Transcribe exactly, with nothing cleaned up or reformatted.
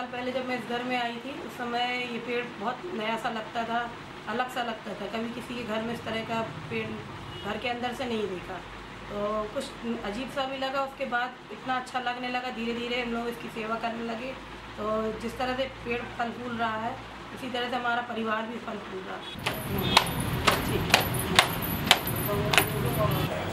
पहले जब मैं इस घर में आई थी उस समय ये पेड़ बहुत नया सा लगता था, अलग सा लगता था। कभी किसी के घर में इस तरह का पेड़ घर के अंदर से नहीं देखा, तो कुछ अजीब सा भी लगा। उसके बाद इतना अच्छा लगने लगा, धीरे धीरे हम लोग इसकी सेवा करने लगे। तो जिस तरह से पेड़ फल फूल रहा है उसी तरह से हमारा परिवार भी फल फूल रहा है।